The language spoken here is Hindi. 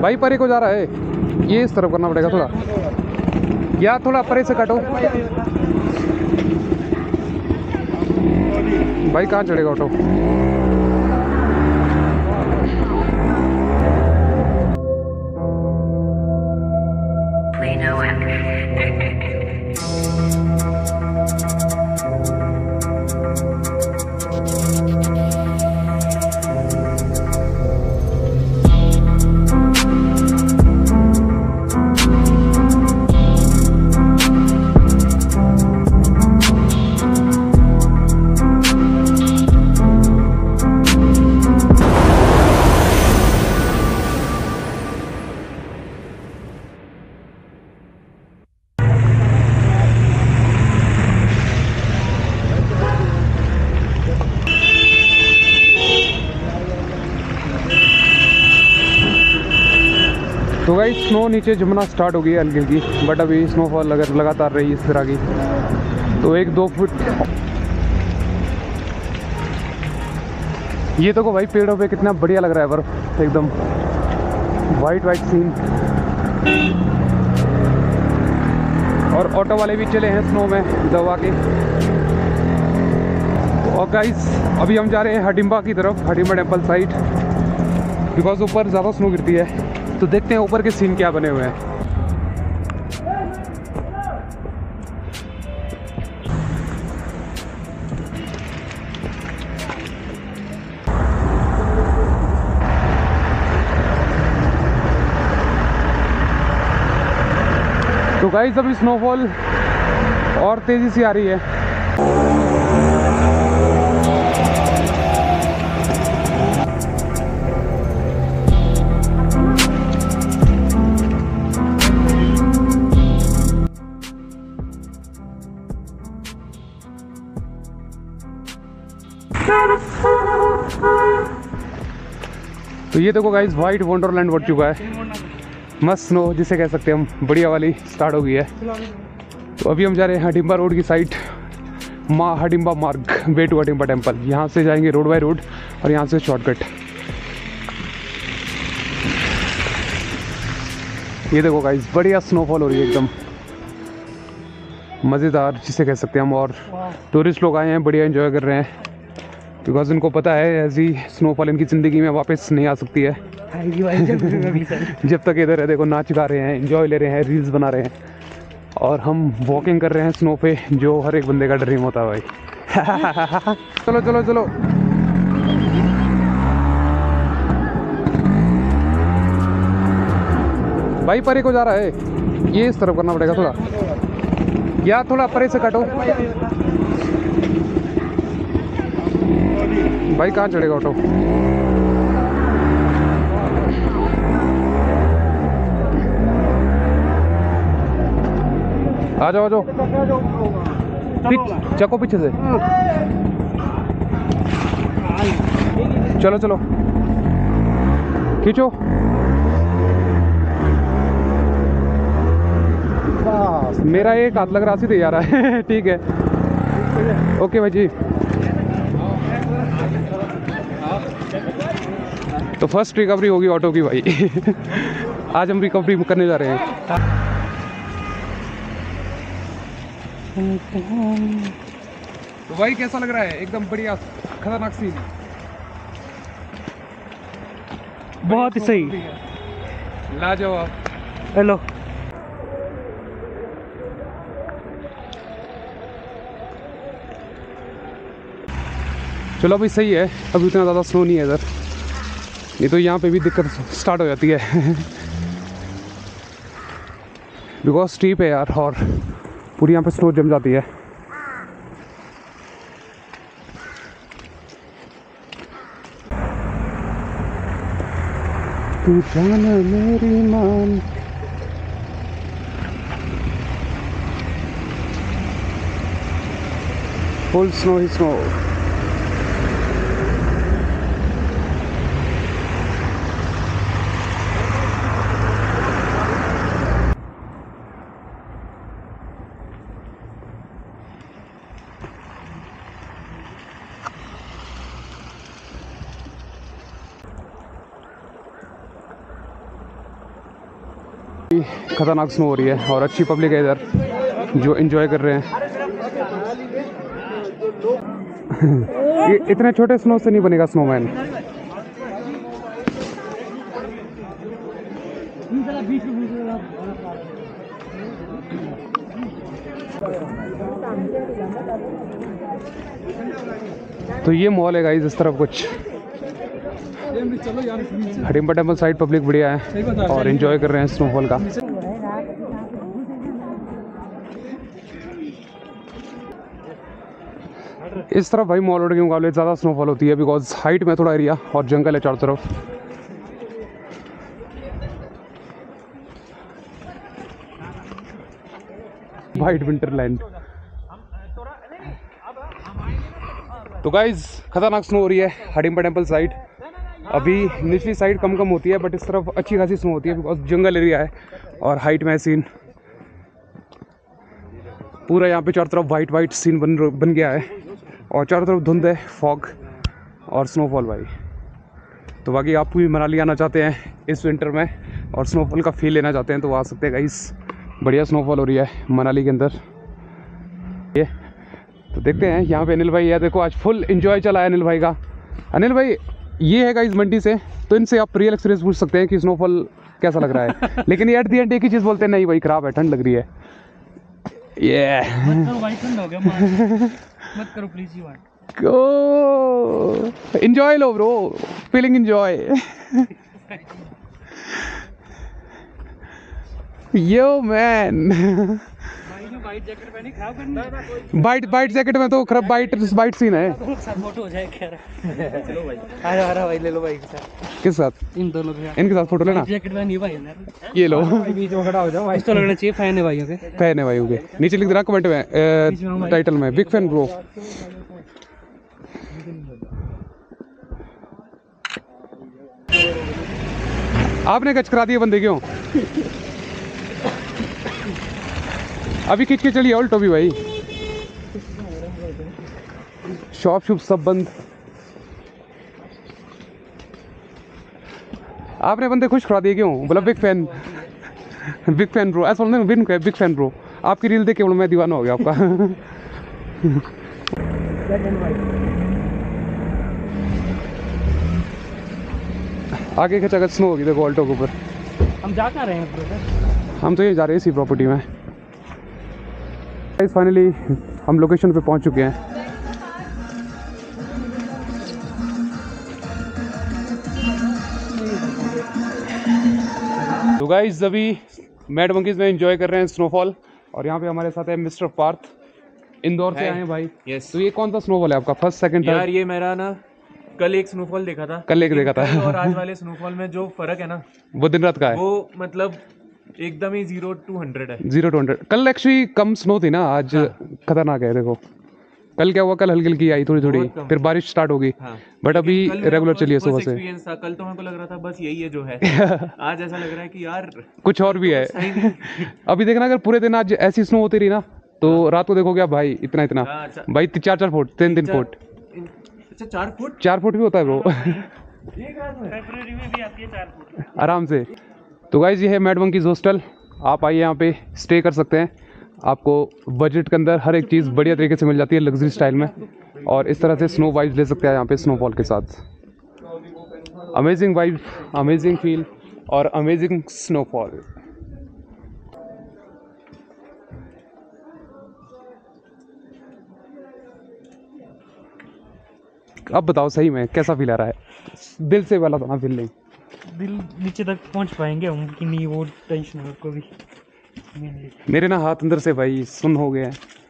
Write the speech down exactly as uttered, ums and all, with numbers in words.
भाई परे को जा रहा है, ये इस तरफ करना पड़ेगा थोड़ा, या थोड़ा परे से काटो। भाई कहाँ चढ़ेगा ऑटो? तो गाइस स्नो नीचे जमना स्टार्ट हो गई है हल्की हल्की, बट अभी स्नोफॉल अगर लगातार रही इस तरह की तो एक दो फुट। ये तो को भाई पेड़ों पे कितना बढ़िया लग रहा है बर्फ, एकदम वाइट वाइट सीन। और ऑटो वाले भी चले हैं स्नो में दबा के। और गाइस अभी हम जा रहे हैं हडिम्बा की तरफ, हडिम्बा टेम्पल साइड, बिकॉज ऊपर ज़्यादा स्नो गिरती है। तो देखते हैं ऊपर के सीन क्या बने हुए हैं। तो गाइस अभी स्नोफॉल और तेजी से आ रही है। तो ये देखो गाइस वाइट वंडरलैंड बढ़ चुका है, मस्त स्नो जिसे कह सकते हैं हम, बढ़िया वाली स्टार्ट हो गई है। तो अभी हम जा रहे हैं हडिम्बा रोड की साइड, माँ हडिम्बा मार्ग, वे टू हडिम्बा टेम्पल। यहाँ से जाएंगे रोड बाय रोड और यहाँ से शॉर्टकट। ये देखो गाइस बढ़िया स्नोफॉल हो रही है, एकदम मज़ेदार जिसे कह सकते हैं हम। और टूरिस्ट लोग आए हैं, बढ़िया एंजॉय कर रहे हैं, बिकॉज उनको पता है ऐसी स्नोफॉल इनकी ज़िंदगी में वापस नहीं आ सकती है। जब तक इधर है देखो नाच गा रहे हैं, एंजॉय ले रहे हैं, रील्स बना रहे हैं, और हम वॉकिंग कर रहे हैं स्नो पे, जो हर एक बंदे का ड्रीम होता है भाई। चलो चलो चलो भाई परे को जा रहा है, ये इस तरफ करना पड़ेगा थोड़ा, या थोड़ा परे से काटो। भाई कहाँ चढ़ेगा ऑटो? आ जाओ आ जाओ, पीछ चको पीछे से, चलो चलो खींचो। मेरा एक हाथ लग रहा सीधे जा रहा है। ठीक है ओके भाई जी। तो फर्स्ट रिकवरी होगी ऑटो की भाई। आज हम रिकवरी करने जा रहे हैं। तो भाई कैसा लग रहा है? एकदम बढ़िया खतरनाक सीन, बहुत सही, लाजवाब। हेलो चलो अभी सही है, अभी उतना ज़्यादा स्नो नहीं है इधर, नहीं तो यहाँ पे भी दिक्कत स्टार्ट हो जाती है। बिकॉज स्टीप है यार, और पूरी यहाँ पे स्नो जम जाती है। तू जाना मेरी मान, फुल स्नो ही स्नो। खतरनाक स्नो हो रही है और अच्छी पब्लिक है इधर जो एंजॉय कर रहे हैं। ये इतने छोटे स्नो से नहीं बनेगा स्नोमैन। तो ये मॉल है गाइस इस तरफ कुछ। हडिम्बा टेम्पल साइड पब्लिक बढ़िया है और एंजॉय कर रहे हैं स्नोफॉल का। इस तरफ भाई मॉल रोड के मुकाबले ज़्यादा स्नोफॉल होती है बिकॉज हाइट में थोड़ा एरिया और जंगल है चारों तरफ। White winterland. तो गाइज खतरनाक स्नो हो रही है हडिम्बा टेम्पल साइड। अभी निचली साइड कम कम होती है बट इस तरफ अच्छी खासी स्नो होती है बिकॉज जंगल एरिया है और हाइट में सीन पूरा यहाँ पे चारों तरफ वाइट वाइट सीन बन बन गया है और चारों तरफ धुंध है, फॉग और स्नोफॉल भाई। तो बाकी आप भी मनाली आना चाहते हैं इस विंटर में और स्नोफॉल का फील लेना चाहते हैं तो आ सकते हैं गाइस। बढ़िया स्नोफॉल हो रही है मनाली के अंदर ये। तो देखते हैं यहाँ पे अनिल भाई है, देखो आज फुल एंजॉय चला है अनिल भाई का। अनिल भाई ये है गाइस मंडी से, तो इनसे आप रियल एक्सपीरियंस पूछ सकते हैं कि स्नोफॉल कैसा लग रहा है। लेकिन ये एट दी एंड एक ही चीज़ बोलते हैं, नहीं भाई खराब है, ठंड लग रही है। ये ठंड हो गया, मत करो प्लीज यू गो एंजॉय लो bro, feeling enjoy. Yo man white jacket पहनी खराब करनी। वाइट वाइट जैकेट में तो खराब वाइट वाइट सीन है। फोटो हो जाए खैर। चलो भाई आ रहा आ रहा भाई ले लो भाई के साथ। किस साथ? इन दोनों के साथ। इनके साथ फोटो लेना। जैकेट पहनी भाई ये लो बीच में खड़ा हो जाओ भाई। तो लगना चाहिए फैन है भाइयों के। फैन है भाइयों के। नीचे लिख देना कमेंट में टाइटल में बिग फैन ब्रो। आपने कच करा दिए बंदे क्यों? अभी खींच के चलिए ऑल्टो भी भाई। शॉप शूप सब बंद। आपने बंदे खुश करा दिए क्यों? बोला big fan big fan bro ऐसा बोलते हैं। विन का बिग फैन ब्रो। आपकी रील देख के बोला मैं दीवाना हो गया आपका। आगे का जगह स्नो होगी देखो ऑल्टो के ऊपर। हम जा कहाँ रहे हैं ब्रदर? हम तो ये जा रहे हैं इसी प्रॉपर्टी में। फाइनली हम लोकेशन पे पहुंच चुके हैं। तो गाइस अभी मैड मंकीज में एंजॉय कर रहे हैं स्नोफॉल और यहाँ पे हमारे साथ है मिस्टर पार्थ, इंदौर से आए हैं भाई। यस। तो ये कौन सा स्नोफॉल है आपका? फर्स्ट सेकंड यार ये मेरा ना कल एक स्नोफॉल देखा था। कल एक देखा था और आज वाले स्नोफॉल में जो फर्क है ना वो दिन रात का है। वो मतलब एकदम ही जीरो टू हंड्रेड है। Zero to hundred. कल एक्चुअली कम स्नो थी ना, आज खतरनाक है। देखो कल क्या हुआ, कल हल्की हल्की आई थोड़ी थोड़ी, फिर बारिश स्टार्ट हो गई। हाँ। बट अभी रेगुलर चली है सुबह से। एक्सपीरियंस था कल तो मेरे को लग रहा था बस यही है जो है। आज ऐसा लग रहा है कि यार कुछ और भी है। अभी देखना अगर पूरे दिन आज ऐसी स्नो होती रही ना तो रात को देखो क्या भाई इतना इतना भाई चार चार फुट तीन तीन फुट। अच्छा चार फुट चार फुट भी होता है ब्रो। फरवरी में भी आती है चार फुट आराम से। तो गाइज ये है मैड मंकीज हॉस्टल। आप आइए यहाँ पे स्टे कर सकते हैं। आपको बजट के अंदर हर एक चीज़ बढ़िया तरीके से मिल जाती है लग्जरी स्टाइल में और इस तरह से स्नो वाइब्स ले सकते हैं यहाँ पे स्नोफॉल के साथ। अमेजिंग वाइब, अमेजिंग फील और अमेजिंग स्नोफॉल। अब बताओ सही में कैसा फील आ रहा है? दिल से वाला था ना फील नहीं। दिल नीचे तक पहुंच पाएंगे हम कि नहीं वो टेंशन है को भी। मेरे ना हाथ अंदर से भाई सुन हो गए हैं।